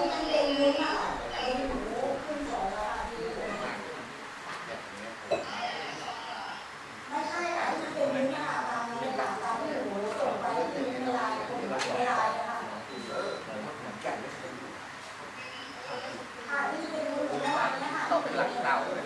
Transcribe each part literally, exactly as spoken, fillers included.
นี้มันเป็นมือค่ะเป็นหมูขึ้นสองแล้วค่ะพี่ไม่ใช่ค่ะที่เป็นมือค่ะตามนี้ค่ะตามที่หนูส่งไปที่เวลาคนเวลานะคะค่ะที่เป็นมือนะคะนะคะต้องเป็นหลักเต่าเลย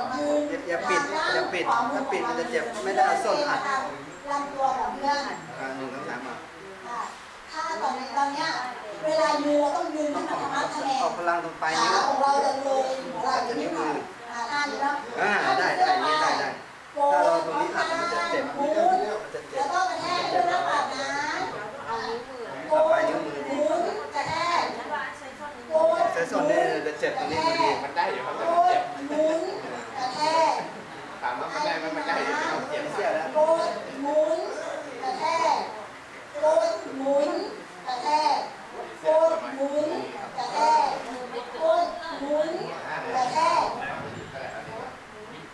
อย่าปิดอย่าปิดถ้าปิดมันจะเจ็บไม่ได้เอาส้นอัดลำตัวของเพื่อนลังตรงปลายขานิ้วของเราจะเลยหัวไหล่จะนิ้วมือท่านี้นะอ่าได้ได้อย่างนี้ได้ได้ถ้าเราตรงนี้หักมันจะเจ็บหมุนมันจะเจ็แล้บวก็กระแทกด้วยนะปากนะเอานิ้วมือโกนหมุนกระแทกโกนใช้ส้นนี่จะเจ็บตรงนี้พอดีมันได้อยู่ครับโกแต่มันเจ็บนหมุนกระแทกถามว่ามันได้ไหมมันได้อยู่แต่มันเจ็บเสียแล้วโกนหมุนกระแทกโกนหมุนกระแทกโกนหมุนกระแทกโกนหมุนกระแทก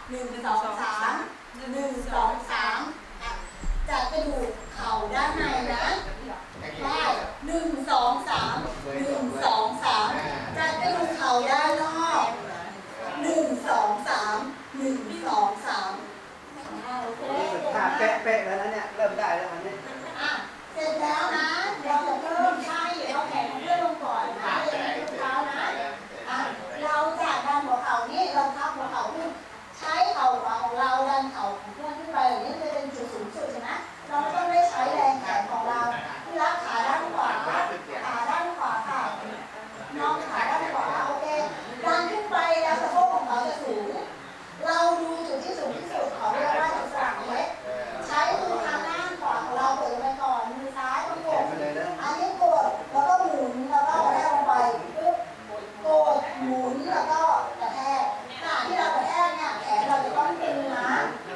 หนึ่งสองสามหนึ่งสองสามจัดกระดูกเข่าด้านในนะได้หนึ่งสองสามหนึ่งสองสามจัดกระดูกเข่าด้านนอกหนึ่งสองสามหนึ่งสองสามโอเคท่าเป๊ะเป๊ะแล้วนะเนี่ยเริ่มได้แล้วอันนี้อ่ะเสร็จแล้วนะเราจะเริ่มใช้เอาแขนของเพื่อนลงก่อนนะเดินเท้านะอ่ะเราจะดันหัวเข่านี่เราทับหัวเข่าขึ้นใช้เข่าของเราดันเข่าของเพื่อนขึ้นไปอย่างนี้จะเป็นจุดสูงสุดใช่ไหมเราไม่ต้องได้ใช้แรงแขนของเราที่รักขาด้านขวาขาด้านขวาค่ะน้องขาด้านขวาโอเคดันขึ้นไปแล้วสะโพกของเราจะสูงเราดูจุดที่สูงที่สุดเขาเรียกว่าจุดสลักเล็กใช้มือทางด้านขวาของเราเปิดไปก่อนมือซ้ายต้องกดอันนี้กดแล้วก็หมุนแล้วก็กระแทกลงไปปึ๊บกดหมุนแล้วก็กระแทกขณะที่เรากระแทกเนี่ยแขนเราจะต้องตึงนะ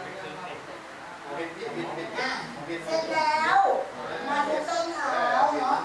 เสร็จแล้วมาดูส้นเท้าเนาะ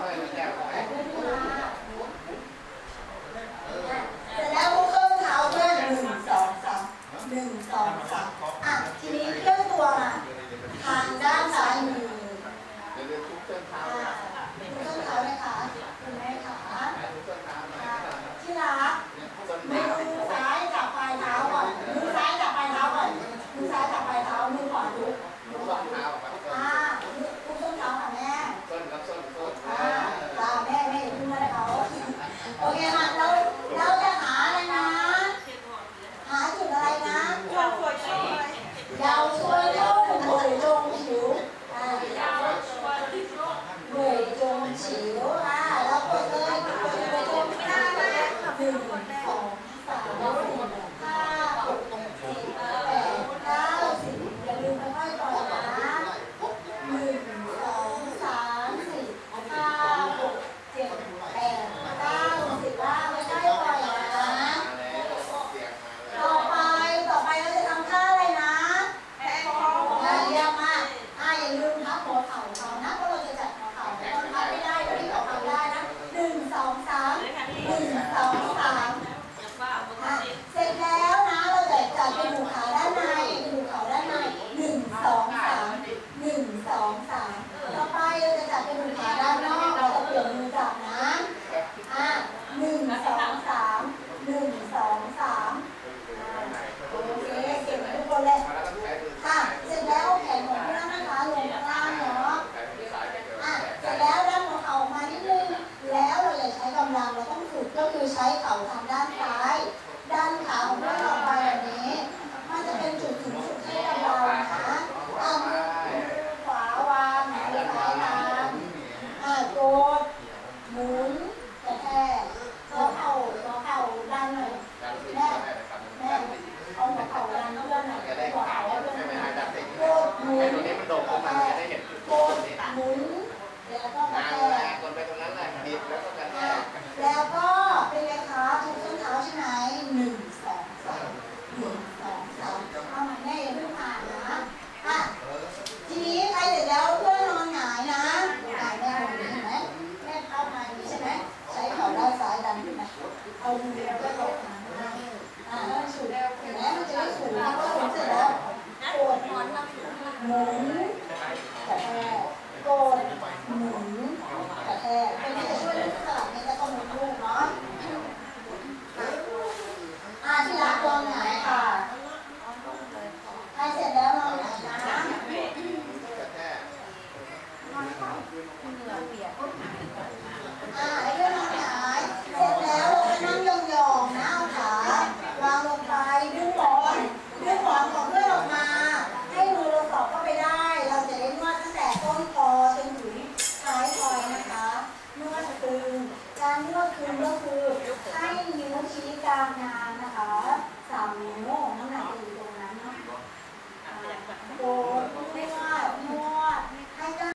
เสร็จแล้วดูส้นเท้าเพื่อนหนึ่งสองสามหนึ่งสองสามอ่ะทีนี้เคลื่อนตัวมาทางด้านซ้ายมือทุกส้นเท้าไหมคะคุณแม่ขาที่รักมือซ้ายจับปลายเท้าก่อนมือซ้ายจับปลายเท้าก่อนมือซ้ายจับปลายเท้ามือขวาดูมือขวาดูอ่าทุกส้นเท้าค่ะแม่อ่าตาแม่แม่อย่าพึ่งนะเขาโอเคค่ะเราเราจะหาอะไรนะหาจุดอะไรนะยาวช่วยช่องเหวยจงฉิวอ่าเหวยจงฉิวอ่าเรากดเลยกดเหวยจงไม่ได้ไหมหนึ่งสองสามสี่ห้าหกเจ็ดแปดเก้าสิบอย่าลืมค่อยๆปล่อยนะหนึ่งสองสามสี่ห้าหกเจ็ดแปดเก้าสิบว่าไม่ได้ปล่อยนะต่อไปต่อไปเราจะทำท่าอะไรนะแพนคอเยี่ยมมากอ่าอย่าลืมทับหัวเข่าเขานะเพราะเราจะจัดหัวเข่าแต่คนทับไม่ได้เราที่เขาทำได้นะหนึ่งสองสามหนึ่งสองสามอ่ะเสร็จแล้วนะเราจะจัดกระดูกขาด้านในกระดูกเข่าด้านในหนึ่งสองสามหนึ่งสองสามต่อไปเราจะจัดกระดูกขาด้านนอกเราจะเปลี่ยนมือจับนะอ่ะหนึ่งสองสามหนึ่งสองสามโอเคเก่งทุกคนเลยค่ะเสร็จแล้วแขนของเพื่อนนะคะลงข้างล่างเนาะอ่ะเสร็จแล้วด้านหัวเข่ามานิดนึงแล้วเราอย่าใช้กำลังเราต้องฝึกก็คือใช้เข่าทางด้านซ้ายด้านขาของเพื่อนออกไปแบบนี้มันจะเป็นจุดสูงสุดให้กับเรานะอ่ะมือขวาวางมือซ้ายตามอ่ะกดหมุนกระแทกหัวเข่าหัวเข่าดันหน่อยแม่แม่เอาหัวเข่าดันเพื่อนหน่อยหัวเข่าให้เพื่อนหน่อยกดหมุนกระแทกกดหมุนแล้วก็กระแทกแล้วก็เป็นไงคะทุกส้นเท้าใช่ไหมหนึ่งสองสามหนึ่งสองสามเอาใหม่แม่อย่าเพิ่งผ่านนะอ่ะทีนี้ใครเสร็จแล้วเพื่อนนอนหงายนะหงายแม่แบบนี้เห็นไหมแม่เข้ามาอย่างนี้ใช่ไหมใช้เข่าด้านซ้ายดันขึ้นมาเอามือเดียวก็ตกมาอ่าแล้วสูงเห็นไหมมันจะได้สูงพอสูงเสร็จแล้วปวดหมอนหมุน